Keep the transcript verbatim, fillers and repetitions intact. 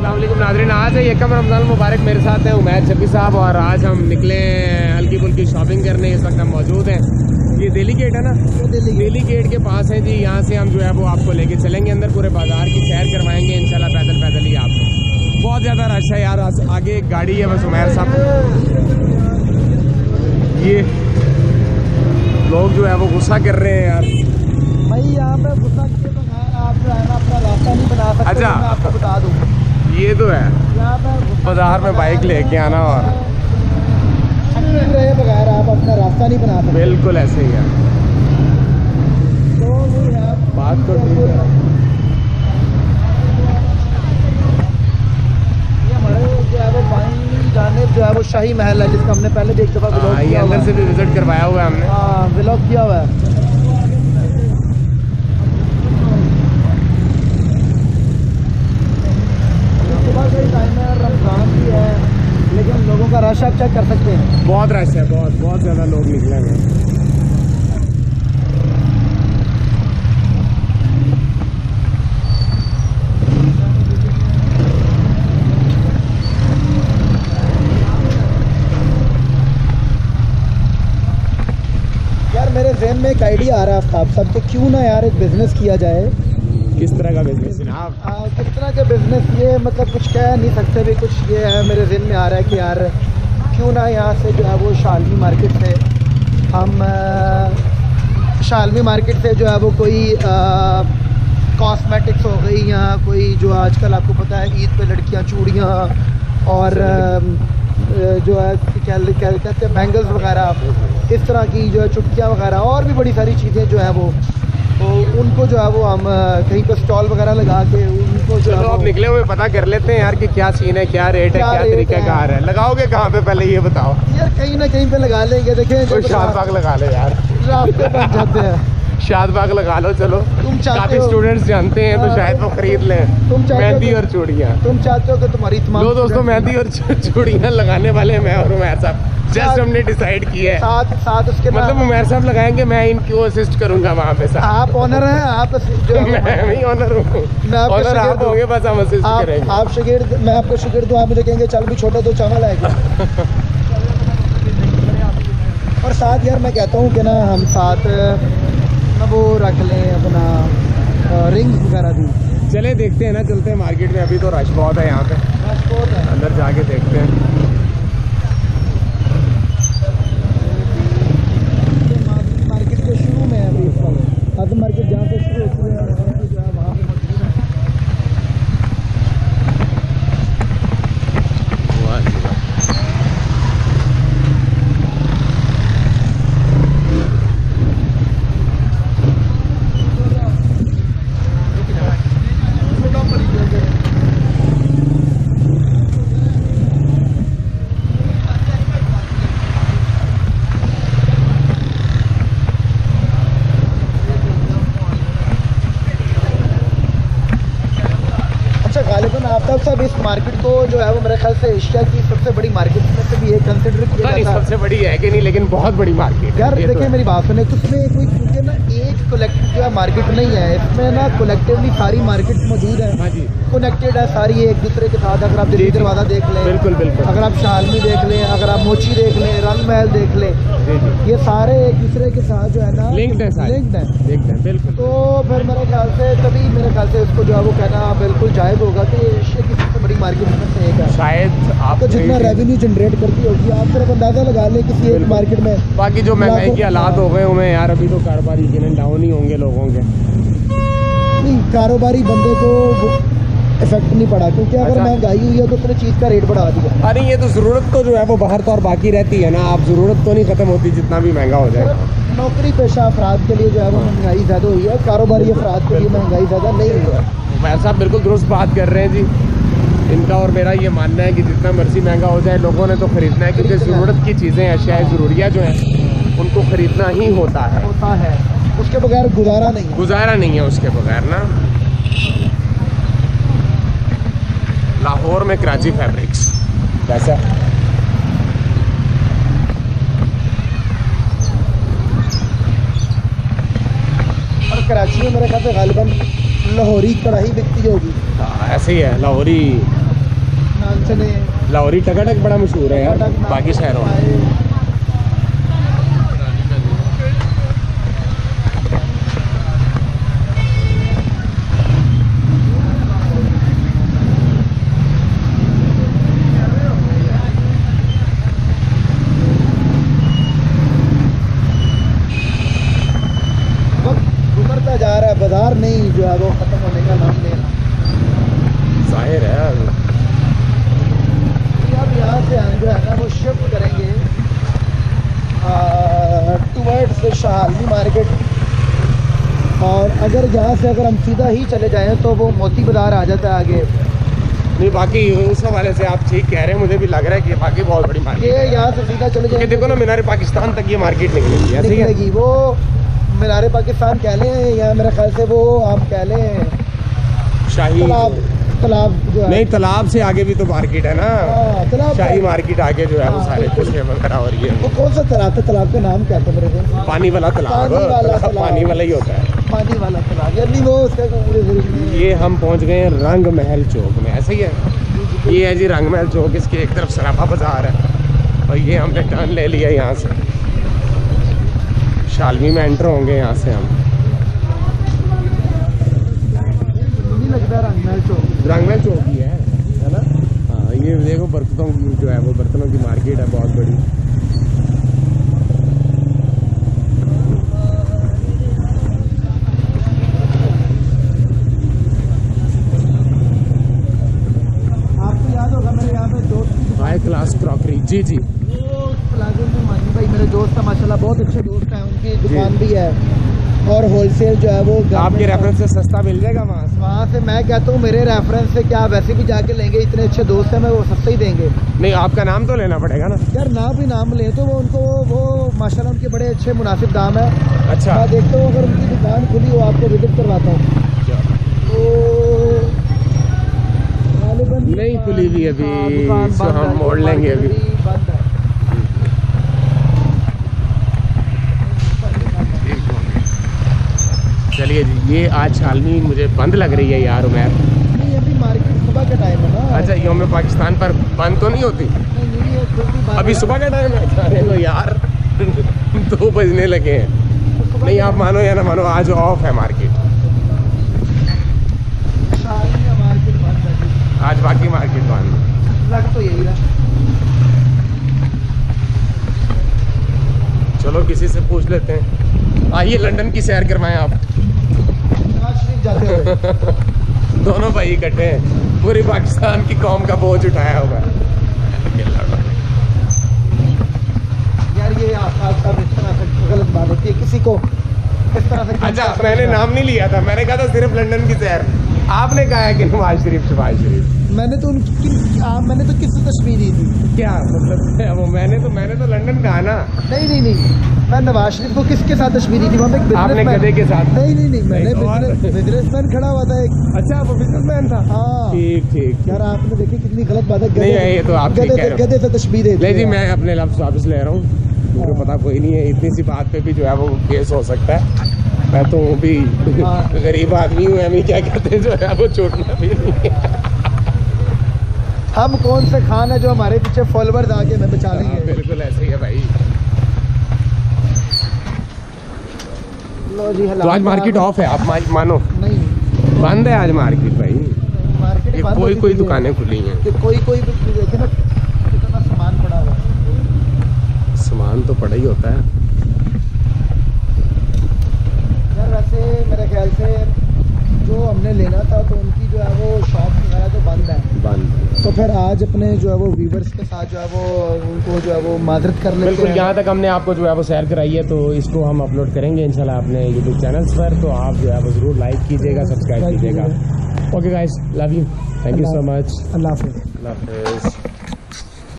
अस्सलाम वालेकुम नाज़रीन, आज है यकम रमज़ान मुबारक। मेरे साथ हैं उमैर शफी साहब और आज हम निकले हल्की फुल्की शॉपिंग करने। इस वक्त हम मौजूद हैं, ये दिल्ली गेट है ना, दिल्ली गेट के पास है जी। यहाँ से हम जो है वो आपको लेके चलेंगे अंदर, पूरे बाजार की सैर करवाएंगे इंशाल्लाह, पैदल पैदल ही आपको। बहुत ज़्यादा रश है यार, आगे एक गाड़ी है बस। उमैर साहब, ये लोग जो है वो गुस्सा कर रहे हैं यार भाई, यहाँ पे गुस्सा किए तो आप जो है ना अपना रास्ता नहीं बना सकते। अच्छा, मैं आपको बता दूँ, ये तो है यहाँ पे बाजार में बाइक लेके आना और रहे बगैर आप अपना रास्ता नहीं बना सकते। बिल्कुल ऐसे ही है, तो वो यार बात तो ठीक है। ये हमारे जो है वो बाईं जानिब जो है वो शाही महल है, जिसका हमने पहले भी एक दफ़ा व्लॉग ये किया हुआ अंदर से है। भी विजिट करवाया हुआ है हमने। हाँ, व्लॉग किया हुआ है। सुबह का ही टाइम है, रमज़ान भी है, लेकिन लोगों का रश आप चेक कर सकते हैं। बहुत रश है, बहुत बहुत ज़्यादा लोग निकले हैं। यार मेरे जहन में एक आइडिया आ रहा है आफ्ताब साहब कि क्यों ना यार एक बिज़नेस किया जाए। किस तरह का बिजनेस जनाब? किस तरह के बिज़नेस, ये मतलब कुछ कह नहीं सकते भी, कुछ ये है मेरे जहन में आ रहा है कि यार क्यों ना यहाँ से जो है वो शालमी मार्केट से हम आ, शालमी मार्केट से जो है वो कोई कॉस्मेटिक्स हो गई, या कोई जो आजकल आपको पता है ईद पे लड़कियाँ चूड़ियाँ और आ, जो है क्या कहते हैं बैंगल्स वगैरह, इस तरह की जो है चुटकियाँ वगैरह और भी बड़ी सारी चीज़ें जो है वो, तो उनको जो है वो हम कहीं पर स्टॉल वगैरह लगा के उनको जो चलो अब निकले हुए पता कर लेते हैं यार कि क्या सीन है, क्या रेट है, क्या तरीका कार है। लगाओगे कहाँ पे पहले ये बताओ यार? कहीं ना कहीं पे लगा लेंगे। देखें कोई शादबाग लगा ले यार, रास्ते बन जाते हैं। शादबाग लगा लो। चलो तुम चाहते काफी हो, स्टूडेंट्स जानते हैं तो शायद वो खरीद लें तुम चाहते मेहंदी हो, और चूड़ियाँ। तुम चाहते हो कि तुम्हारी तमाम लो दोस्तों, मेहंदी और चूड़ियाँ लगाने वाले मैं और उमैर साहब जस्ट हमने डिसाइड किया है। साथ साथ उसके मतलब उमैर साहब लगाएंगे, मैं इनको असिस्ट करूंगा वहाँ पे साहब। आप ऑनर हैं, आप जो मैं भी ऑनर हूँ, मैं आपका ऑनर आप शागिर्द हूँ। होंगे, बस हम असिस्ट आप, करेंगे। आप शागिर्द, मैं आपका शागिर्द हूँ। आप मुझे कहेंगे चल भी छोटे दो चावल आएगा। और साथ यार मैं कहता हूँ कि ना हम साथ ना वो रख लें अपना रिंग्स वगैरह भी। चले देखते हैं ना, चलते हैं मार्केट में। अभी तो रश बहुत है यहाँ पे, रश बहुत है, अंदर जाके देखते हैं। मार्केट के शुरू में है अभी इस वक्त। अब मार्केट जहाँ से शुरू होती है वहाँ से जो है वहाँ पे मौजूद है। गालिबन आफ्ताब साहब इस मार्केट को जो है वो मेरे ख्याल से एशिया की सबसे बड़ी मार्केट में से भी एक कंसिडर किया जाता है। सबसे बड़ी है कि नहीं, लेकिन बहुत बड़ी मार्केट यार देखिए मेरी बात सुने, तो उसमें कोई क्योंकि ना एक कलेक्टिव जो है मार्केट नहीं है, इसमें ना कलेक्टिवली सारी मार्केट मौजूद है। हाँ जी, कनेक्टेड है सारी एक दूसरे के साथ। अगर आप दिल्ली दरवाज़ा देख लें, बिल्कुल बिल्कुल, अगर आप शालमी देख लें, अगर आप मोची देख लें, रंग महल देख लें, ये सारे एक दूसरे के साथ जो है ना लिंक्ड है, लिंक्ड है, लिंक्ड है बिल्कुल। तो फिर मेरे ख्याल से तभी मेरे ख्याल से इसको जो है वो कहना बिल्कुल जायज़ होगा कि एशिया की सबसे बड़ी मार्केट में से एक है। शायद आपको जितना रेवेन्यू जनरेट करती होगी, आप सिर्फ अंदाज़ा लगा लें किसी एक मार्केट में। बाकी जो महंगाई के हालात हो गए हुए यार, अभी तो कारोबार यकीनन डाउन ही होंगे लोगों के। नहीं, कारोबारी बंदे को इफेक्ट नहीं पड़ा, क्योंकि अगर महंगाई हुई है तो उसने चीज़ का रेट बढ़ा दिया। अरे ये तो ज़रूरत तो जो है वो बाहर तो और बाकी रहती है ना, आप ज़रूरत तो नहीं ख़त्म होती जितना भी महंगा हो जाए। नौकरी पेशा अफराद के लिए जो है वो महंगाई ज़्यादा हुई है, कारोबारी अफराद के लिए महंगाई ज़्यादा नहीं हुई है। भाई साहब बिल्कुल दुरुस्त बात कर रहे हैं जी। इनका और मेरा ये मानना है कि जितना मर्जी महंगा हो जाए लोगों ने तो ख़रीदना है, क्योंकि ज़रूरत की चीज़ें, अशियाए ज़रूरिया जो हैं उनको ख़रीदना ही होता है होता है उसके बगैर गुजारा नहीं गुजारा नहीं है उसके बगैर ना। लाहौर में कराची फैब्रिक्स कैसा? और कराची में मेरे ख्याल से गालिबन लाहौरी कढ़ाई बिकती होगी। हाँ ऐसे ही है, लाहौरी नान चने। लाहौरी टकाटक बड़ा मशहूर है यार टकाटक नान बाकी शहरों में। उमरता जा रहा है, बाजार नहीं जो है वो खत्म होने का नाम ले रहा। जाहिर है अब यहाँ से हम जो है ना वो शिफ्ट करेंगे टूवर्ड्स शाहली मार्केट, और अगर यहाँ से अगर हम सीधा ही चले जाएं तो वो मोती बाजार आ जाता है आगे। नहीं बाकी उस हवाले से आप ठीक कह रहे हैं, मुझे भी लग रहा है कि बाकी बहुत बड़ी मार्केट ये यहाँ से सीधा चले है। जाएंगे देखो ना मीनार पाकिस्तान तक ये मार्केट निकलेगी ऐसे ही है। निकलेगी वो मीनार पाकिस्तान कह लें या मेरे ख्याल से वो आप कह लें शाही तालाब, तालाब जो है नहीं तालाब से आगे भी तो मार्केट है ना। हाँ, तालाब शाही मार्केट आगे जो है वो हाँ, सारे बिल्कुल। कुछ वगैरह और ये वो कौन सा तालाब था? तालाब का नाम क्या था मेरे को? पानी वाला तालाब पानी वाला तालाब तालाब। पानी वाला ही होता है। पानी वाला तालाब यानी वो उसका पूरे में ये हम पहुंच गए हैं रंग महल चौक में, ऐसे ही है। ये है जी रंग महल चौक, इसके एक तरफ सराफा बाजार है और ये हमने टर्न ले लिया यहाँ से। शालमी में एंटर होंगे यहाँ से हम। नहीं लगता रंगमहल चौक। रंग महल चौक ही है है ना। हाँ ये देखो बर्तनों की जो है वो बर्तनों की मार्केट है बहुत बड़ी। आपको याद होगा मेरे यहाँ पे दोस्त हाई क्लास क्रॉकरी। जी जी वो प्लाजो में मानी भाई मेरे दोस्त का माशाल्लाह बहुत अच्छे दोस्त हैं, उनकी दुकान भी है और होलसेल जो है वो आपके रेफरेंस से सस्ता मिल जाएगा वहाँ से। वहाँ से मैं कहता हूँ मेरे रेफरेंस से क्या वैसे भी जाके लेंगे, इतने अच्छे दोस्त हैं मैं वो सस्ते ही देंगे। नहीं आपका नाम तो लेना पड़ेगा ना यार ना भी नाम ले तो वो उनको वो माशाल्लाह उनके बड़े अच्छे मुनासिब दाम है। अच्छा मैं देखता हूँ अगर उनकी दुकान खुली हो आपको विजिट करवाता हूँ। तो गालिबन नहीं खुली हुई अभी, हाँ, दुकान इसको बंद हम है, मोड़ लेंगे अभी। बंद है। चलिए जी ये आज शालमी मुझे बंद लग रही है यार उमैर। नहीं अभी मार्केट सुबह का टाइम है ना। अच्छा यौम पाकिस्तान पर बंद तो नहीं होती? नहीं नहीं ये खुद भी बंद अभी है। सुबह का टाइम है। अरे तो यार दो बजने लगे हैं। सुबह नहीं का आप मानो या ना मानो आज ऑफ है मार्केट। शालमी में मार्केट बंद है जी। आज बाकी मार्केट बंद है। लग तो यही रहा। चलो किसी से पूछ लेते हैं। आइए लंदन की सैर करवाएं आप। नवाज शरीफ जाते हुए दोनों भाई इकट्ठे हैं, पूरी पाकिस्तान की कौम का बोझ उठाया होगा। यार ये आप आप आप इस तरह से गलत बात होती है किसी को इस तरह से। अच्छा मैंने नाम नहीं लिया था, मैंने कहा था सिर्फ लंदन की सैर। आपने कहा है कि नवाज शरीफ शहबाज शरीफ। मैंने तो उनकी किन- आ, मैंने तो किससे तस्वीर दी थी? क्या मतलब है वो? मैंने तो मैंने तो लंदन कहा ना। नहीं नहीं नहीं मैं नवाज शरीफ को किसके साथ तस्वीर दी थी? वहाँ पे एक आपने businessman- गधे के साथ? नहीं नहीं नहीं मैंने नहीं, तो और? बिजनेस बिजनेसमैन खड़ा हुआ था एक। अच्छा वो बिजनेसमैन था। हाँ ठीक ठीक यार आपने देखी कितनी गलत बात है। नहीं, ये तो आप ठीक गधे कह से रहे हो। गधे से तस्वीर दे दी नहीं जी है। मैं अपने लफ्ज़ वापस ले रहा हूँ, मुझे पता कोई नहीं है। इतनी सी बात पे भी जो है वो केस हो सकता है। मैं तो भी हाँ। गरीब आदमी हूँ, हमें क्या कहते हैं जो है वो छोड़ना भी नहीं है। हम कौन से खान है जो हमारे पीछे फॉलोअर्स आके हमें बचा हाँ, लेंगे। बिल्कुल ऐसे ही है भाई। लो जी तो आज मार्केट ऑफ है, आप मा- मानो नहीं बंद है आज मार्केट भाई। मार्केट ये बंद कोई होती कोई थी। दुकानें खुली हैं। कि कोई कोई भी देखे ना कितना सामान पड़ा हुआ है। सामान तो पड़ा ही होता है। यार वैसे मेरे ख्याल से जो हमने लेना था तो उनकी जो है वो शॉप वगैरह तो बंद है। बंद तो फिर आज अपने जो है वो व्यूवर्स के साथ जो है वो उनको जो है वो माजरत कर लेते बिल्कुल। हैं। यहाँ तक हमने आपको जो है वो शेयर कराई है, तो इसको हम अपलोड करेंगे इंशाल्लाह अपने यूट्यूब चैनल्स पर। तो आप जो है वो ज़रूर लाइक कीजिएगा, सब्सक्राइब कीजिएगा। Okay guys, love you, thank you so much. अल्लाह हाफिज़। अल्लाह हाफिज़।